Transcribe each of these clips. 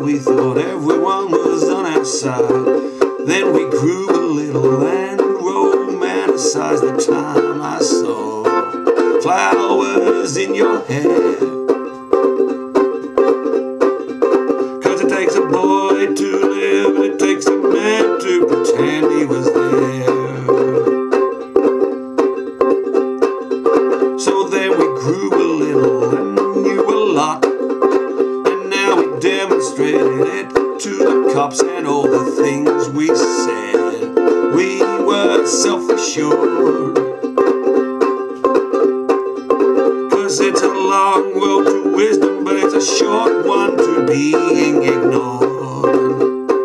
we thought everyone was on our side. Then we grew a little and romanticized the time I saw flowers in your hair. 'Cause it takes a boy to live, and it takes a man to pretend he was there. So then we grew a little and knew a lot, and now we demonstrated it to the cops and all the things we said. We were self-assured, 'cause it's a long road to wisdom, but it's a short one to being ignored.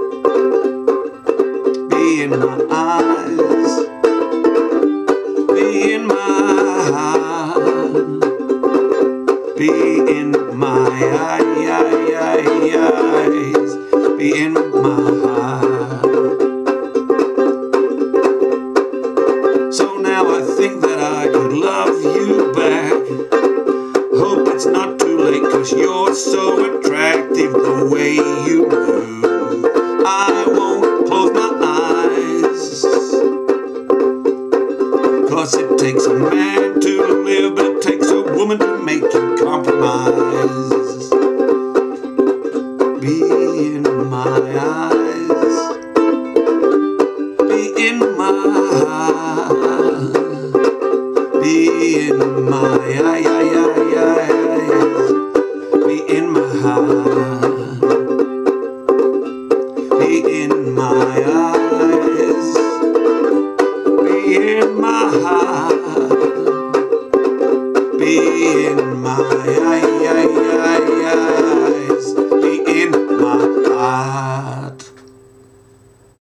Be in my eyes, be in my heart, be in my eyes, be in my heart. So now I think that I could love you back. Hope it's not too late, 'cause you're so attractive the way you move. I won't close my eyes, 'cause it takes a man to live, but it takes a woman to make you compromise. Be in my eyes, be in my heart, be in my eyes, be in my heart, be in my eyes, be in my heart, be in my eyes, be in my eyes.